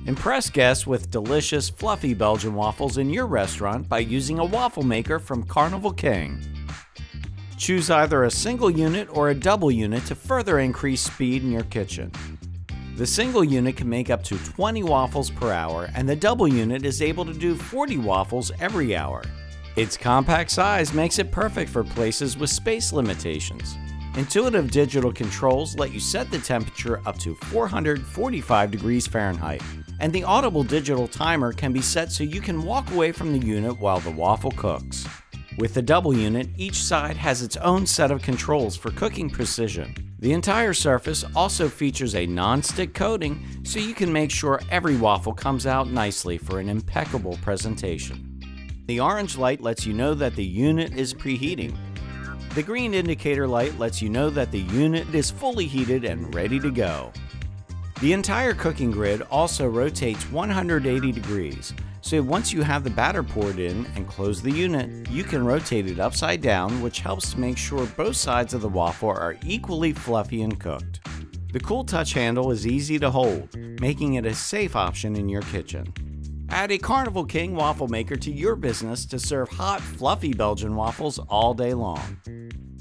Impress guests with delicious, fluffy Belgian waffles in your restaurant by using a waffle maker from Carnival King. Choose either a single unit or a double unit to further increase speed in your kitchen. The single unit can make up to 20 waffles per hour, and the double unit is able to do 40 waffles every hour. Its compact size makes it perfect for places with space limitations. Intuitive digital controls let you set the temperature up to 445 degrees Fahrenheit, and the audible digital timer can be set so you can walk away from the unit while the waffle cooks. With the double unit, each side has its own set of controls for cooking precision. The entire surface also features a non-stick coating so you can make sure every waffle comes out nicely for an impeccable presentation. The orange light lets you know that the unit is preheating. The green indicator light lets you know that the unit is fully heated and ready to go. The entire cooking grid also rotates 180 degrees, so once you have the batter poured in and close the unit, you can rotate it upside down, which helps to make sure both sides of the waffle are equally fluffy and cooked. The Cool Touch handle is easy to hold, making it a safe option in your kitchen. Add a Carnival King waffle maker to your business to serve hot, fluffy Belgian waffles all day long.